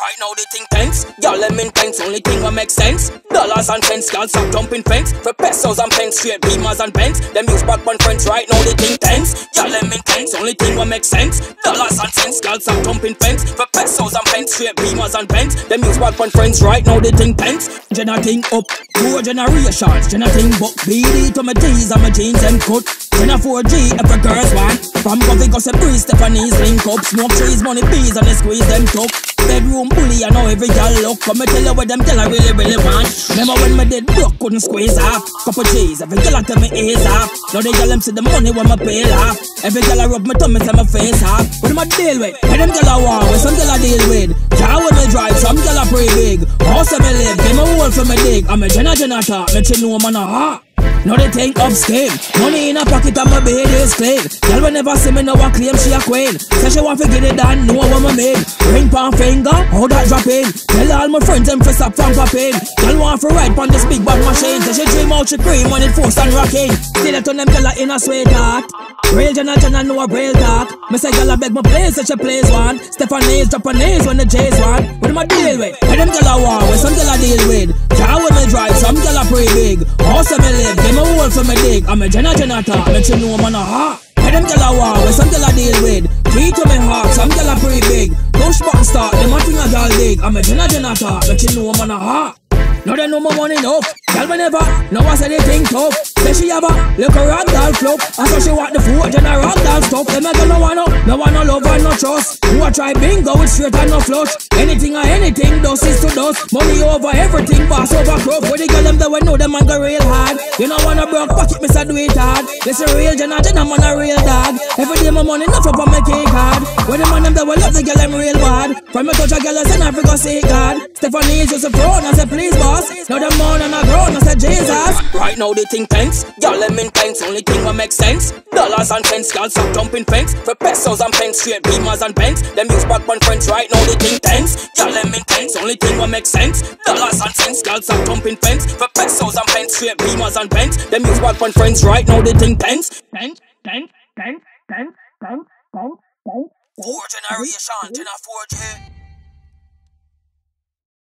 Right now the thing tense, y'all them intense, only thing what makes sense. Dollars and cents, y'all stop jumping fence. For pesos and pence, straight beamers and pence. Them use back on friends, right now the thing tense. Y'all them intense, only thing what makes sense. Dollars and cents, y'all stop jumping fence. For pesos and pence, straight beamers and pence. Them use back on friends, right now the thing tense. Generating up, 4 generations. Generating buck, BD to my T's and my jeans them cut. Gen 4G, if a girls want. From coffee, go say breeze, Stephanie's link up. Smoke trees, money bees, and they squeeze them top. Bedroom bully, I know every girl look. Come and tell her what them tell I really want. Remember when my dead broke, couldn't squeeze off. Couple G's, every girl I tell me ease off. Now they girl them see the money when my pay off. Every girl I rub my tummy, say my face off. What am I deal with? What them girl I want with, some girl I deal with. Car when me drive, some girl I pray big. House when me live, give me a hole for me dig. I'm a Jenna talk, me you know man a heart. Now they think upscale. Money in a pocket and my bed is clean. Girl will never see me, no one claim she a queen. Say she want to get it done, know what me made. Ring pan finger, how that drop in. Tell all my friends them for stop from popping. Girl want to ride pon this big bad machine. Say she dream out she cream when it force and rocking. Still it on them girl in a sweetheart. Real Jenna know a real talk. Me say girl I beg my place, such a place one. Stephanie's Japanese when the J's one. What am I deal with? What them girl I want with, some girl I deal with. Car when me drive, some girl I pray big. House when me live, give me a hole for me dig. I'm a Jenna talk, make you know man a heart. What them girl I want with, some girl I deal with. Key to me heart, some girl I pray big. Push button start, them a thing a girl dig. I'm a Jenna talk, make you know man a heart. Now they know my money enough. Girl me never, now I say they think tough. Say she have a little rag doll flop. I saw she want the food and a rag doll stuff. Them a girl no wanna love and no trust. Who a try bingo with straight and no flush. Anything or anything, dust is to dust. Money over everything, pass over crop. Where the girl them that we know them man go real hard. You know wanna broke pocket, me say do it hard. This a real Jenna man a real dog. Every day my money enough up on my cake hard. Where the man them that we love the girl them real bad. From me touch a girl I say I forgot say God. Stephanie's just a phone, I say please boss. Now them more than a grown, I say Jesus. Right now they think tense, y'all them intense, only thing what makes sense. Dollars and cents, y'all stop jumping fence. For pesos and pence, straight beamers and pence. Them use back on friends, right now they think tense. Y'all them intense, only thing what makes sense. Dollars and cents, y'all stop jumping fence. For pesos and pence, straight beamers and pence. Them use back on friends, right now they think tense. Tense. 4 generation, Jenna 4G.